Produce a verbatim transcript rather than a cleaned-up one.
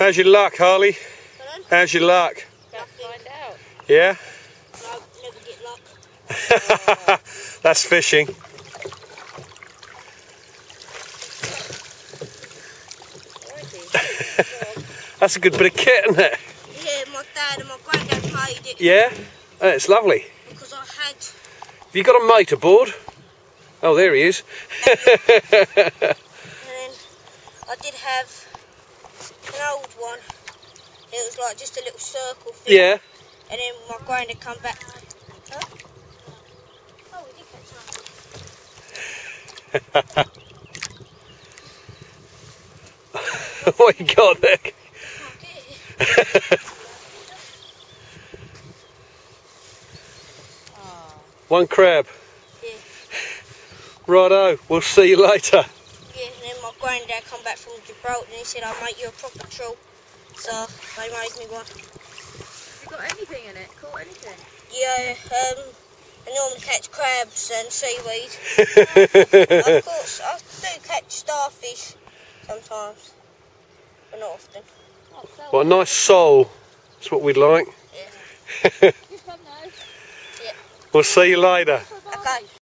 How's your luck, Harley? Pardon? How's your luck? Let's find out. Yeah? No, never get luck. That's fishing. That's a good bit of kit, isn't it? Yeah, my dad and my granddad made it. Yeah? Oh, it's lovely. Because I had... Have you got a mate aboard? Oh, there he is. And then I did have an old one. It was like just a little circle thing. Yeah. And then my granddad come back. Huh? Oh, we did catch something. What you got there? One crab. Yeah. Righto, we'll see you later. Yeah, and then my granddad come back from Gibraltar and he said, I'll make you a proper trawl. So they made me one. Have you got anything in it? Caught anything? Yeah, um, I normally catch crabs and seaweed. Of course, I do catch starfish sometimes, but not often. What a nice sole. That's what we'd like. Yeah. Good fun though. Yeah. We'll see you later. Okay.